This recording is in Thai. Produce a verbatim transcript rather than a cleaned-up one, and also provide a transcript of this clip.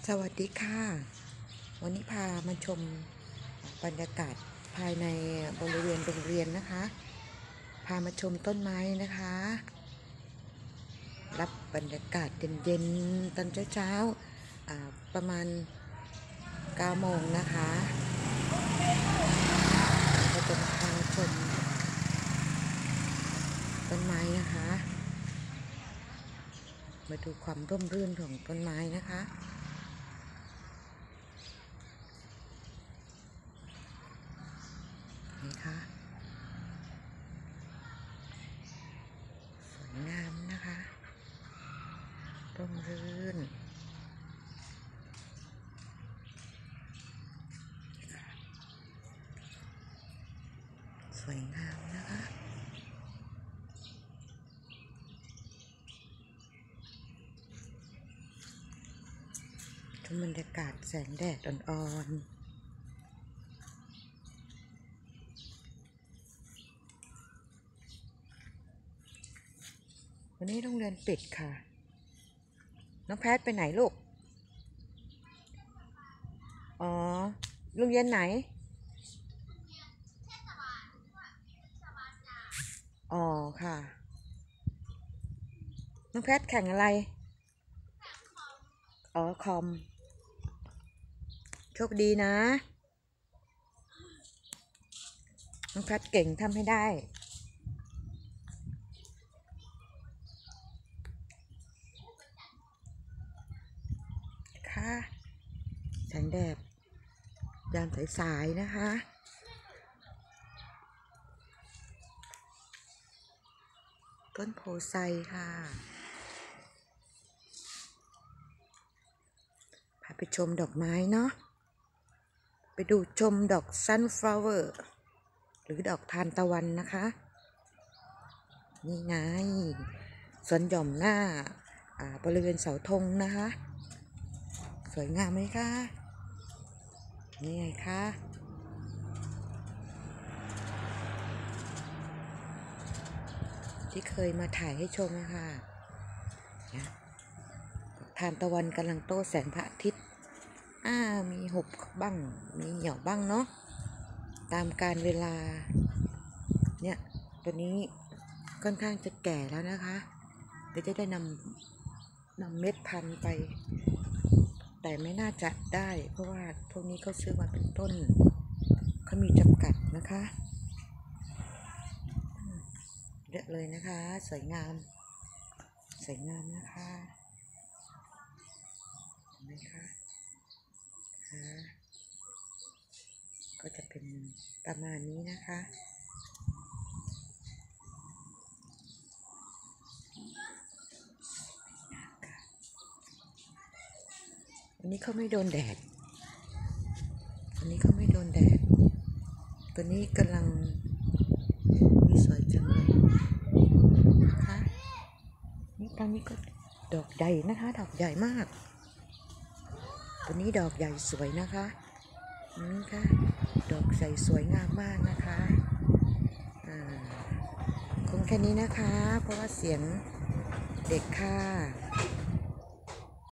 สวัสดีค่ะ วันนี้พามาชมบรรยากาศภายในบริเวณโรงเรียนนะคะ พามาชมต้นไม้นะคะ รับบรรยากาศเย็นๆตอนเช้าๆประมาณเก้าโมงนะคะเราจะพามาชมต้นไม้นะคะ มาดูความร่มรื่นของต้นไม้นะคะนี่ค่ะสวยงามนะคะร่มรื่นสวยงามนะคะชมบรรยากาศแสงแดดอ่อนๆวันนี้โรงเรียนปิดค่ะน้องแพทไปไหนลูกอ๋อโรงเรียนไหนอ๋อค่ะน้องแพทแข่งอะไรอ๋อคอมโชคดีนะน้องแพทเก่งทำให้ได้ค่ะแสงแดดยามสายๆนะคะต้นโพไซค่ะพาไปชมดอกไม้เนาะไปดูชมดอกซันฟลาวเวอร์หรือดอกทานตะวันนะคะนี่ไงสวนหย่อมหน้าบริเวณเสาธงนะคะสวยงามไหมคะนี่ไงคะที่เคยมาถ่ายให้ชมนะคะทานตะวันกำลังโต้แสงพระอาทิตย์อ่ามีหุบบ้างมีเหี่ยวบ้างเนาะตามการเวลาเนี่ยตัวนี้ค่อนข้างจะแก่แล้วนะคะเดี๋ยวจะได้นำนำเม็ดพันธุ์ไปแต่ไม่น่าจะได้เพราะว่าพวกนี้เขาซื้อมาเป็นต้นเขามีจำกัดนะคะเยอะเลยนะคะสวยงามสวยงามนะคะเห็นไหมคะก็จะเป็นประมาณนี้นะคะวันนี้เขาไม่โดนแดดวันนี้เขาไม่โดนแดดตัวนี้กำลังมีสวยจังเลยนะคะนี่ตอนนี้ก็ดอกใหญ่นะคะดอกใหญ่มากตัวนี้ดอกใหญ่สวยนะคะนี่ค่ะดอกใสสวยงามมากนะคะคงแค่นี้นะคะเพราะว่าเสียงเด็กค่ะ